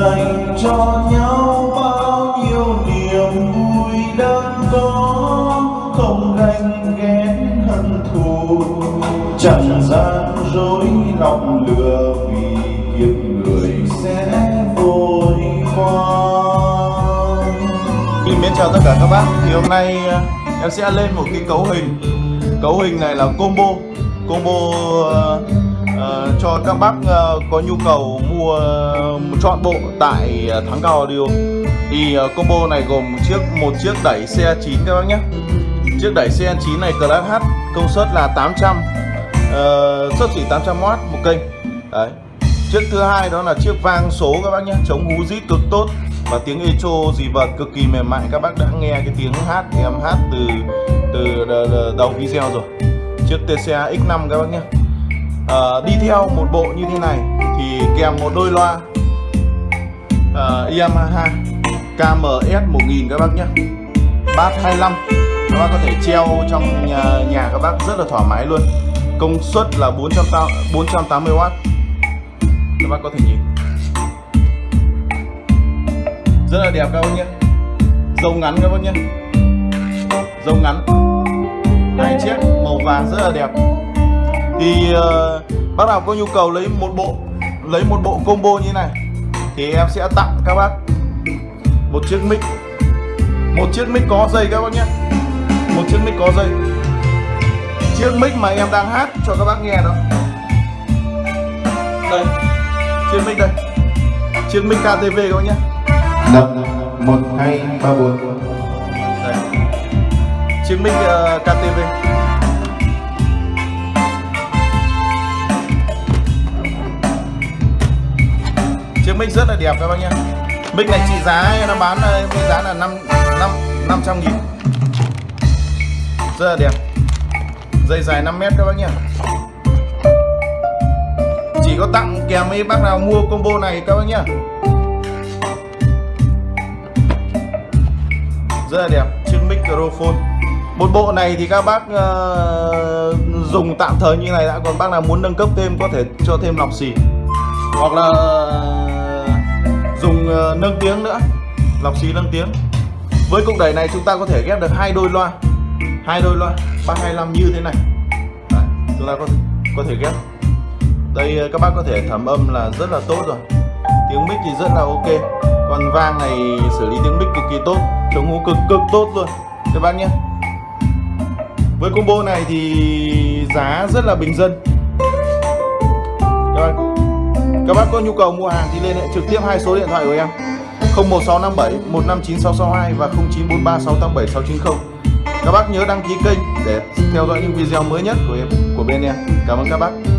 dành cho nhau bao nhiêu niềm vui đang có, không ganh ghét hận thù, chẳng gian dối lòng lừa, vì kiếp người sẽ vội qua. Mến chào tất cả các bác. Thì hôm nay em sẽ lên một cái cấu hình. Cấu hình này là combo cho các bác có nhu cầu mua trọn bộ tại Thắng Cao Audio. Thì combo này gồm một chiếc đẩy CA9 các bác nhé. Chiếc đẩy CA9 này Class H, công suất là 800, xấp xỉ 800W một kênh. Đấy. Chiếc thứ hai đó là chiếc vang số các bác nhé, chống hú rít cực tốt và tiếng echo dì vật cực kỳ mềm mại. Các bác đã nghe cái tiếng hát em hát từ đầu video rồi. Chiếc TCA X5 các bác nhé. Đi theo một bộ như thế này thì kèm một đôi loa Yamaha KMS 1000 các bác nhé, bass 25. Các bác có thể treo trong nhà các bác rất là thoải mái luôn. Công suất là 480W. Các bác có thể nhìn rất là đẹp các bác nhé. Râu ngắn các bác nhé, râu ngắn, hai chiếc màu vàng rất là đẹp. Thì bác nào có nhu cầu lấy một bộ combo như này thì em sẽ tặng các bác một chiếc mic có dây các bác nhé. Một chiếc mic có dây, chiếc mic mà em đang hát cho các bác nghe đó. Đây, chiếc mic đây, chiếc mic KTV các bác nhé. 1, 2, 3, 4. Đây, chiếc mic KTV. Chiếc mic rất là đẹp các bác nhé. Mic này trị giá nó bán với giá là 500.000. Rất là đẹp. Dây dài 5m các bác nhé. Chỉ có tặng kèm với bác nào mua combo này các bác nhé. Rất là đẹp, chiếc microphone. Một bộ này thì các bác dùng tạm thời như này đã. Còn bác nào muốn nâng cấp thêm có thể cho thêm lọc xì, hoặc là dùng nâng tiếng nữa, lọc xì nâng tiếng. Với cục đẩy này chúng ta có thể ghép được hai đôi loa bass 25 như thế này. Đấy, chúng ta có thể ghép. Đây các bác có thể thẩm âm là rất là tốt rồi. Tiếng mic thì rất là ok. Còn vang này xử lý tiếng mic cực kỳ tốt, chống hú cực tốt luôn các bác nhé. Với combo này thì giá rất là bình dân. Các bác có nhu cầu mua hàng thì liên hệ trực tiếp hai số điện thoại của em 01657 159662 và 0943 687 690. Các bác nhớ đăng ký kênh để theo dõi những video mới nhất của bên em. Cảm ơn các bác.